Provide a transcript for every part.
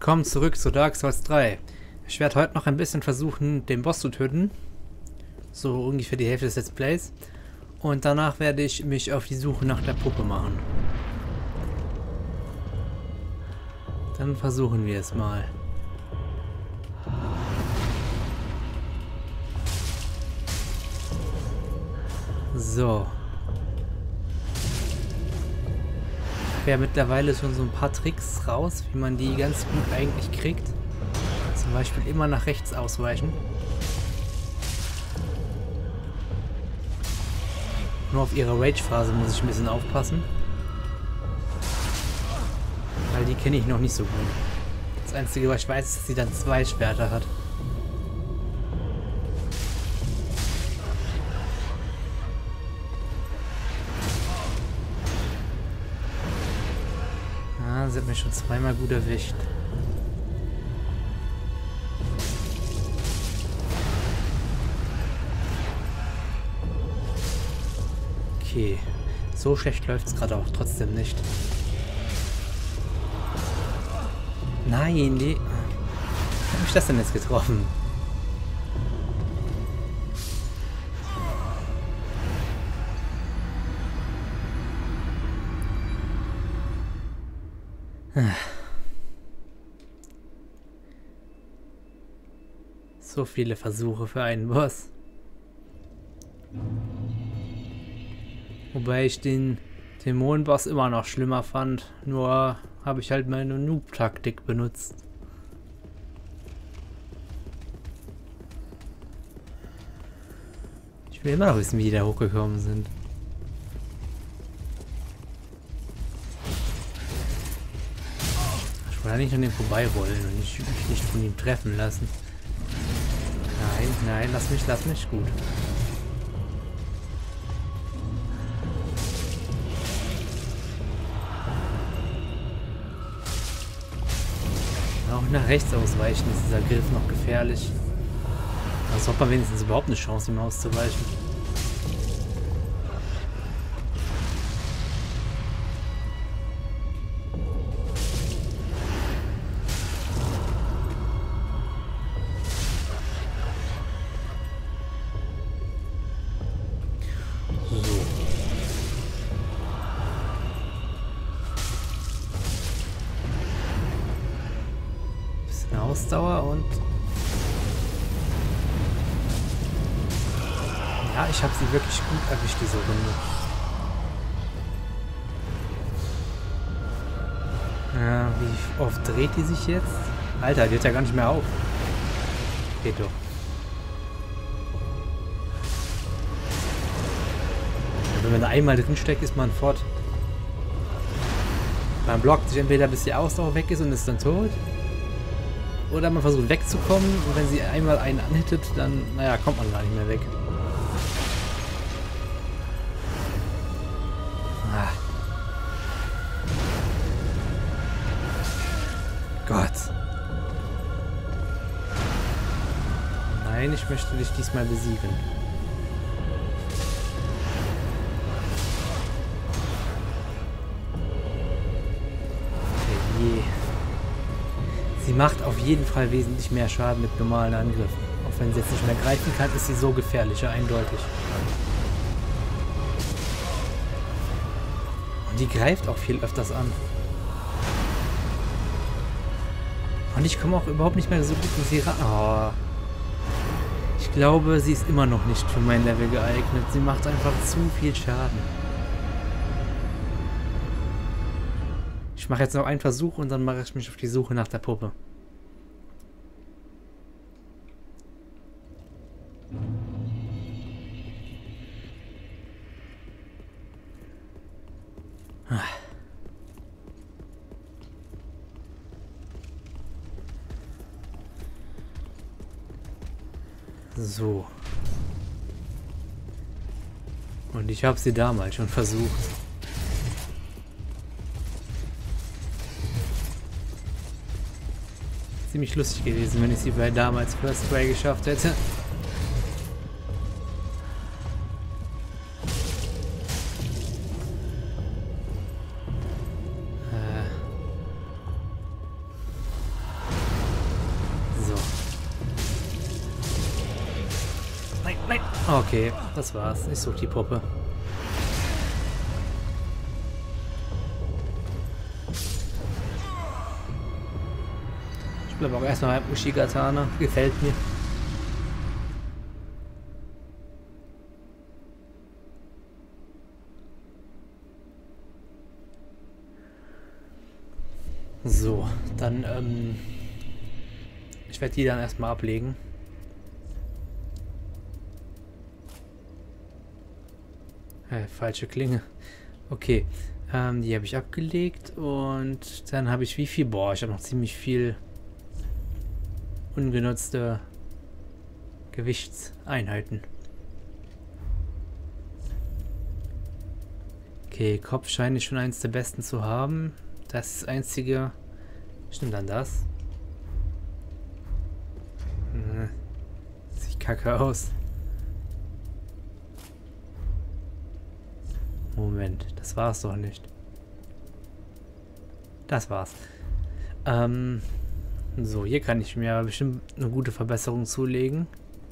Willkommen zurück zu Dark Souls 3. Ich werde heute noch ein bisschen versuchen, den Boss zu töten. So ungefähr die Hälfte des Let's Plays. Und danach werde ich mich auf die Suche nach der Puppe machen. Dann versuchen wir es mal. So. Ich habe ja mittlerweile schon so ein paar Tricks raus, wie man die ganz gut eigentlich kriegt. Zum Beispiel immer nach rechts ausweichen. Nur auf ihre Rage-Phase muss ich ein bisschen aufpassen. Weil die kenne ich noch nicht so gut. Das Einzige, was ich weiß, ist, dass sie dann 2 Schwerter hat. Ah, sie hat mich schon zweimal gut erwischt. Okay, so schlecht läuft es gerade auch trotzdem nicht. Nein, wie habe ich das denn jetzt getroffen? So viele Versuche für einen Boss. Wobei ich den Dämonenboss immer noch schlimmer fand. Nur habe ich halt meine Noob-Taktik benutzt. Ich will immer noch wissen, wie die da hochgekommen sind. Ich will eigentlich an dem vorbeirollen und mich nicht von ihm treffen lassen. Nein, nein, lass mich, gut. Auch nach rechts ausweichen ist dieser Griff noch gefährlich. Also hat man wenigstens überhaupt eine Chance, ihm auszuweichen. Ausdauer und ja, ich habe sie wirklich gut erwischt diese Runde. Ja, wie oft dreht die sich jetzt? Alter, die hört ja gar nicht mehr auf. Geht doch. Wenn man da einmal drin steckt, ist man fort. Man blockt sich entweder bis die Ausdauer weg ist und ist dann tot. Oder man versucht wegzukommen und wenn sie einmal einen anhittet, dann, naja, kommt man gar nicht mehr weg. Ah. Gott. Nein, ich möchte dich diesmal besiegen. Okay. Sie macht auf jeden Fall wesentlich mehr Schaden mit normalen Angriffen. Auch wenn sie jetzt nicht mehr greifen kann, ist sie so gefährlicher, eindeutig. Und die greift auch viel öfters an. Und ich komme auch überhaupt nicht mehr so gut in sie ran. Oh. Ich glaube, sie ist immer noch nicht für mein Level geeignet. Sie macht einfach zu viel Schaden. Ich mache jetzt noch einen Versuch und dann mache ich mich auf die Suche nach der Puppe. So. Und ich habe sie damals schon versucht. Ziemlich lustig gewesen, wenn ich sie bei damals First Try geschafft hätte. Nein. Okay, das war's. Ich suche die Puppe. Ich bleibe auch erstmal beim Ushigatana. Gefällt mir. So, dann, ich werde die dann erstmal ablegen. Falsche Klinge. Okay, die habe ich abgelegt und dann habe ich wie viel? Boah, ich habe noch ziemlich viel ungenutzte Gewichtseinheiten. Okay, Kopf scheine ich schon eins der besten zu haben. Das einzige... Stimmt dann das? Sieht kacke aus. Moment, das war's doch nicht. Das war's. So, hier kann ich mir bestimmt eine gute Verbesserung zulegen.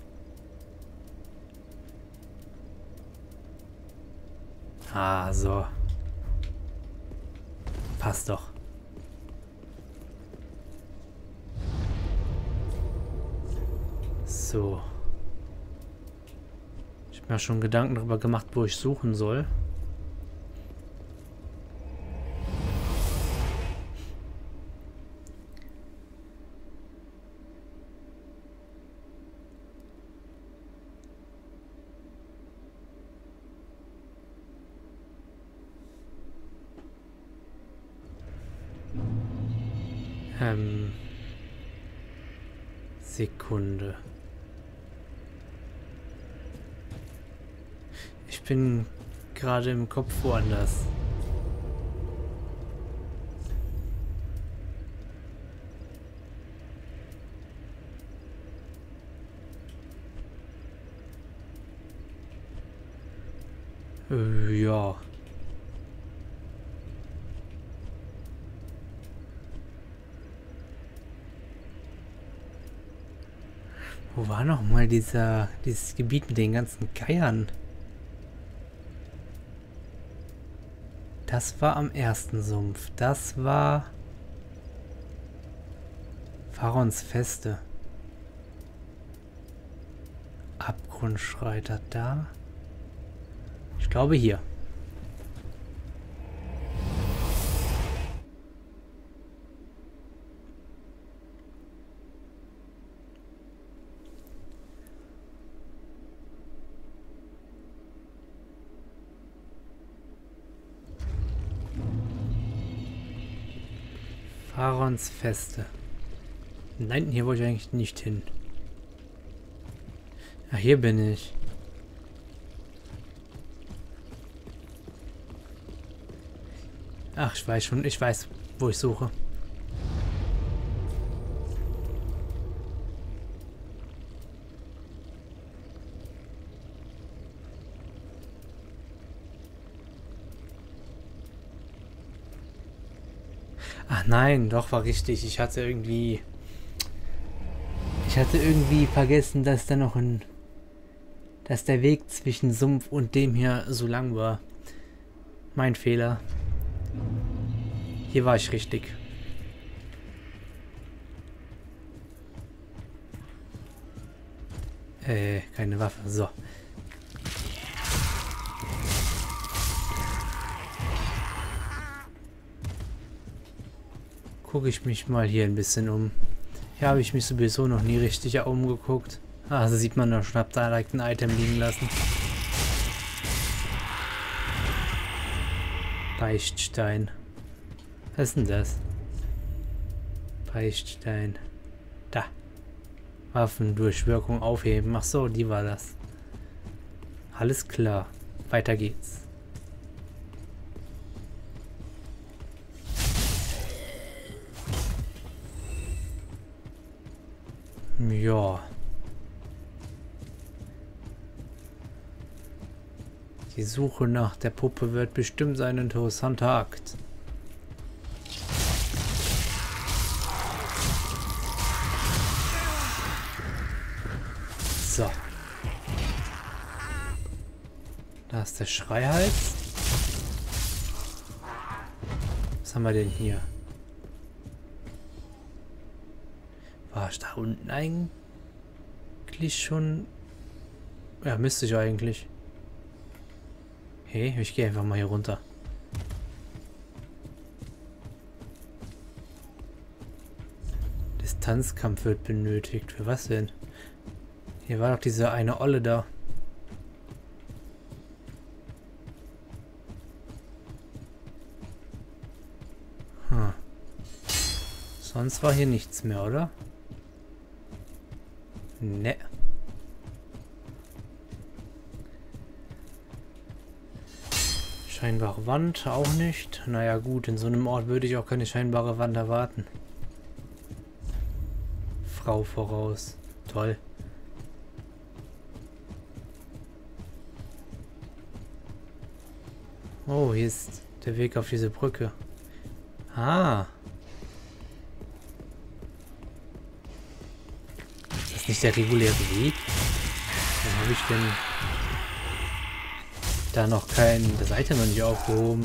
Ah, so. Passt doch. So. Ich habe mir schon Gedanken darüber gemacht, wo ich suchen soll. Sekunde. Ich bin gerade im Kopf woanders. Ja. Wo war noch mal dieses Gebiet mit den ganzen Geiern? Das war am ersten Sumpf. Das war Pharaons Feste. Abgrundschreiter da. Ich glaube hier. Pharaons Feste. Nein, hier wollte ich eigentlich nicht hin. Ah, hier bin ich. Ach, ich weiß schon, ich weiß, wo ich suche. Ach nein, doch, war richtig. Ich hatte irgendwie vergessen, dass da noch dass der Weg zwischen Sumpf und dem hier so lang war. Mein Fehler. Hier war ich richtig. Keine Waffe. So. Gucke ich mich mal hier ein bisschen um. Hier habe ich mich sowieso noch nie richtig umgeguckt. Also sieht man da schon, hab da direkt ein Item liegen lassen. Beichtstein. Was ist denn das? Beichtstein. Da. Waffendurchwirkung aufheben. Ach so, die war das. Alles klar. Weiter geht's. Ja. Die Suche nach der Puppe wird bestimmt ein interessanter Akt. So. Da ist der Schreihals. Was haben wir denn hier? War ich da unten eigentlich schon? Ja, müsste ich eigentlich. Hey, ich gehe einfach mal hier runter. Distanzkampf wird benötigt. Für was denn? Hier war doch diese eine Olle da. Hm. Sonst war hier nichts mehr, oder? Ne. Scheinbare Wand auch nicht. Naja gut, in so einem Ort würde ich auch keine scheinbare Wand erwarten. Frau voraus. Toll. Oh, hier ist der Weg auf diese Brücke. Ah. Ist das nicht der reguläre Weg? Warum habe ich denn da noch das Item noch nicht aufgehoben?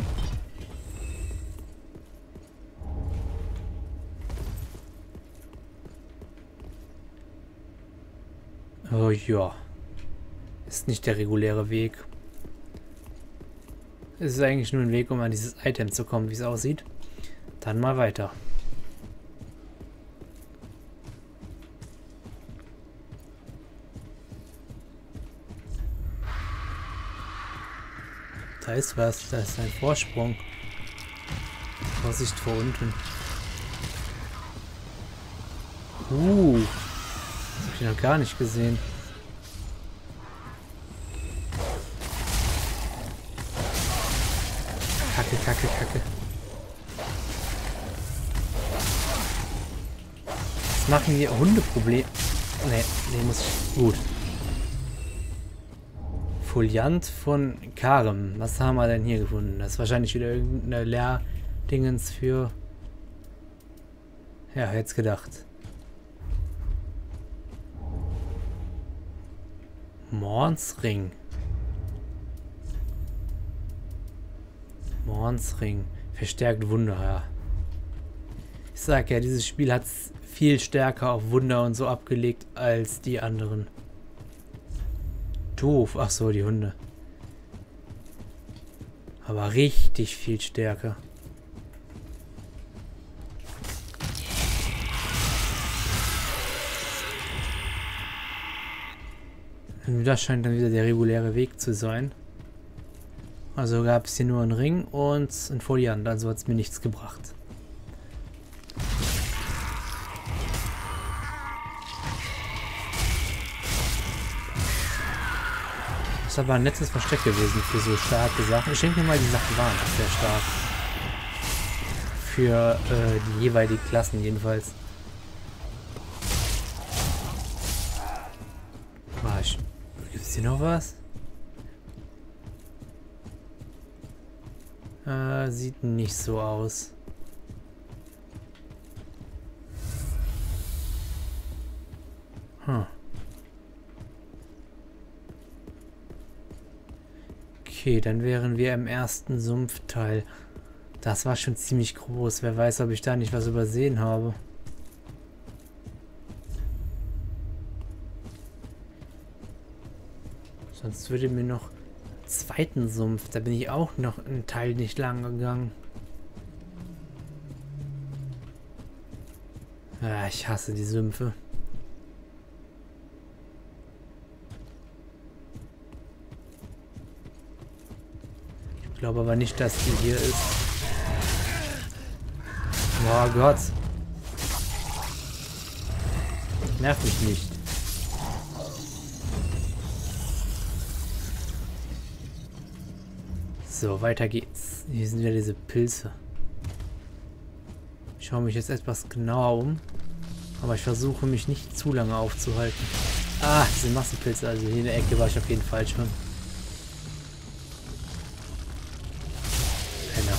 Oh ja. Ist nicht der reguläre Weg. Es ist eigentlich nur ein Weg, um an dieses Item zu kommen, wie es aussieht. Dann mal weiter. Da ist was, da ist ein Vorsprung. Vorsicht vor unten. Das habe ich noch gar nicht gesehen. Kacke, Kacke, Kacke. Was machen hier Hundeprobleme? Nee, muss ich. Gut. Foliant von Karem. Was haben wir denn hier gefunden? Das ist wahrscheinlich wieder irgendeine Leerdingens für. Ja, jetzt gedacht. Mornsring. Mornsring. Verstärkt Wunder, ja. Ich sag ja, dieses Spiel hat es viel stärker auf Wunder und so abgelegt als die anderen. Doof. Ach so, die Hunde. Aber richtig viel stärker. Das scheint dann wieder der reguläre Weg zu sein. Also gab es hier nur einen Ring und ein Foliant, also hat es mir nichts gebracht. Das ist aber ein nettes Versteck gewesen für so starke Sachen. Ich denke mal, die Sachen waren auch sehr stark. Für die jeweiligen Klassen jedenfalls. Gibt es hier noch was? Sieht nicht so aus. Okay, dann wären wir im ersten Sumpfteil. Das war schon ziemlich groß. Wer weiß, ob ich da nicht was übersehen habe. Sonst würde mir noch zweiten Sumpf. Da bin ich auch noch einen Teil nicht lang gegangen. Ah, ich hasse die Sümpfe. Ich glaube aber nicht, dass die hier ist. Oh Gott. Nerv mich nicht. So, weiter geht's. Hier sind ja diese Pilze. Ich schaue mich jetzt etwas genauer um. Aber ich versuche mich nicht zu lange aufzuhalten. Ah, diese Massenpilze. Also hier in der Ecke war ich auf jeden Fall schon. Penner.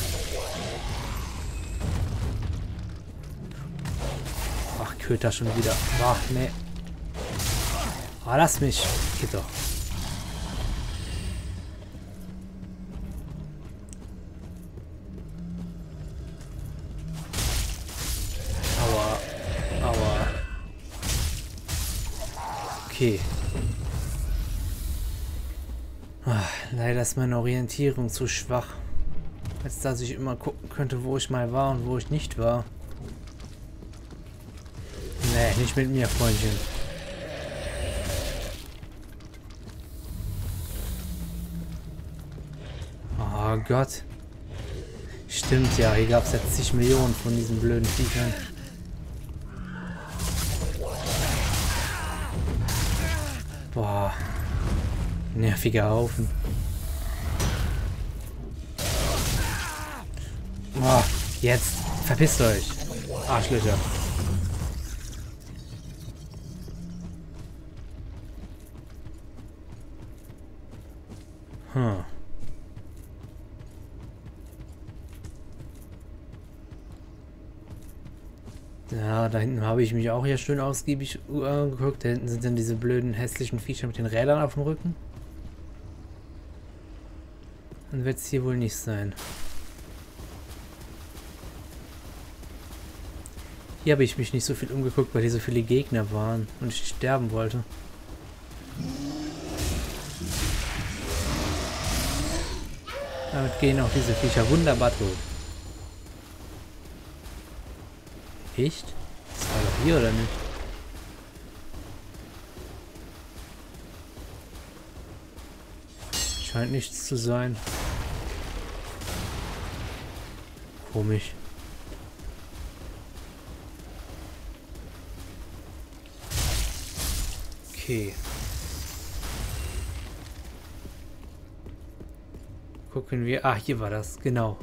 Ach, Köter schon wieder. Ach, nee. Oh, lass mich. Geht doch. Okay. Ach, leider ist meine Orientierung zu schwach. Als dass ich immer gucken könnte, wo ich mal war und wo ich nicht war. Nee, nicht mit mir, Freundchen. Oh Gott. Stimmt ja, hier gab es jetzt zig Millionen von diesen blöden Viechern. Boah. Nerviger Haufen. Oh, jetzt. Verpisst euch. Arschlöcher. Hm. Ja, da hinten habe ich mich auch hier schön ausgiebig angeguckt. Da hinten sind dann diese blöden hässlichen Viecher mit den Rädern auf dem Rücken. Dann wird es hier wohl nicht sein. Hier habe ich mich nicht so viel umgeguckt, weil hier so viele Gegner waren und ich sterben wollte. Damit gehen auch diese Viecher wunderbar tot. Echt? Das war doch hier, oder nicht? Scheint nichts zu sein. Komisch. Okay. Gucken wir. Ah, hier war das. Genau.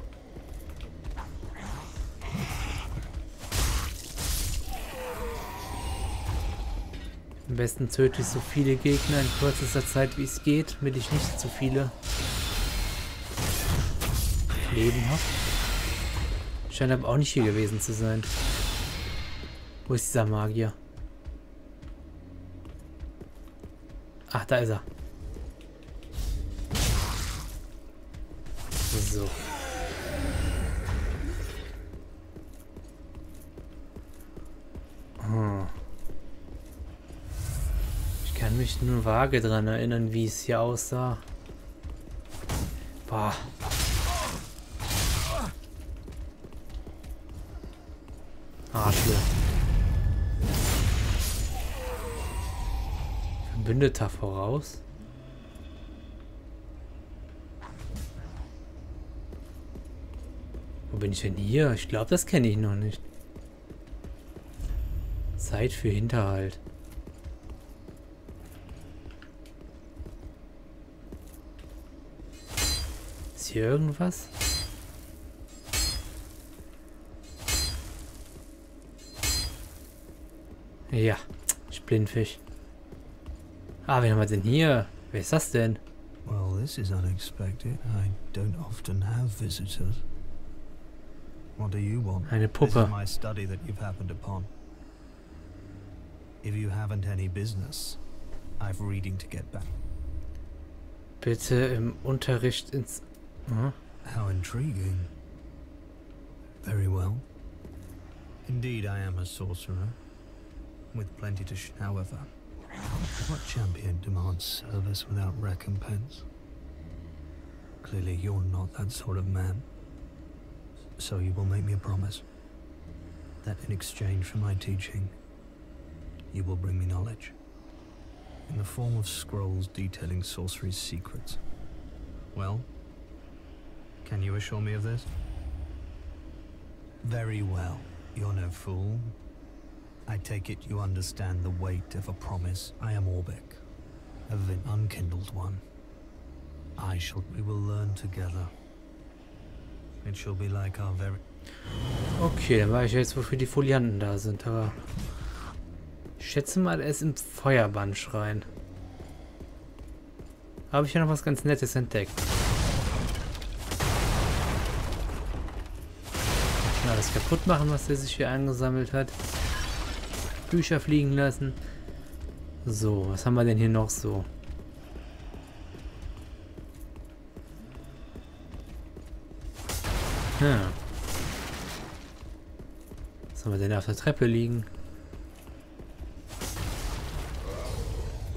Am besten töte ich so viele Gegner in kürzester Zeit, wie es geht, damit ich nicht zu viele Leben habe. Scheint aber auch nicht hier gewesen zu sein. Wo ist dieser Magier? Ach, da ist er. So. Hm. Ich kann mich nur vage dran erinnern, wie es hier aussah. Boah. Arschloch. Verbündeter voraus. Wo bin ich denn hier? Ich glaube, das kenne ich noch nicht. Zeit für Hinterhalt. Ist hier irgendwas? Ja, Blindfisch. Ah, wen haben wir denn hier? Wer ist das denn? Well, this is unexpected. I don't often have visitors. What do you want? Eine This Puppe. is my study that you've happened upon. If you haven't any business, I've reading to get back. Bitte im Unterricht ins... Hm? How intriguing. Very well. Indeed, I am a sorcerer, with plenty to however, what champion demands service without recompense? Clearly, you're not that sort of man. So you will make me a promise that in exchange for my teaching, you will bring me knowledge in the form of scrolls detailing sorcery's secrets. Well, can you assure me of this? Very well. You're no fool. I take it you understand the weight of a promise. I am Orbeck, an unkindled one. We will learn together. It shall be like our very... Okay, dann weiß ich jetzt, wofür die Folianten da sind, aber... Ich schätze mal, er ist im Feuerbandschrein. Habe ich ja noch was ganz Nettes entdeckt. Schon alles kaputt machen, was der sich hier angesammelt hat. Bücher fliegen lassen. So, was haben wir denn hier noch so? Hm. Was haben wir denn auf der Treppe liegen?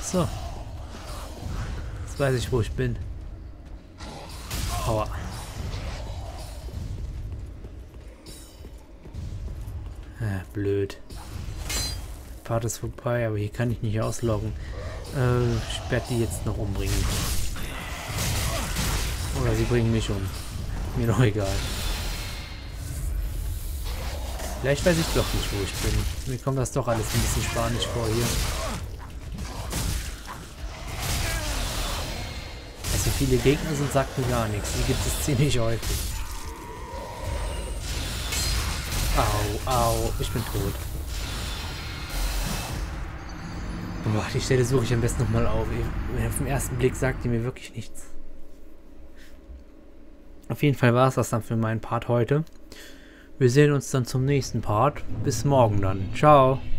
So. Jetzt weiß ich, wo ich bin. Aua. Blöd. Part ist vorbei, aber hier kann ich nicht ausloggen. Ich werde die jetzt noch umbringen. Oder sie bringen mich um. Mir doch egal. Vielleicht weiß ich doch nicht, wo ich bin. Mir kommt das doch alles ein bisschen spanisch vor hier. Dass so viele Gegner sind, sagt mir gar nichts. Die gibt es ziemlich häufig. Au, au, ich bin tot. Boah, die Stelle suche ich am besten nochmal auf. Auf den ersten Blick sagt die mir wirklich nichts. Auf jeden Fall war es das dann für meinen Part heute. Wir sehen uns dann zum nächsten Part. Bis morgen dann. Ciao.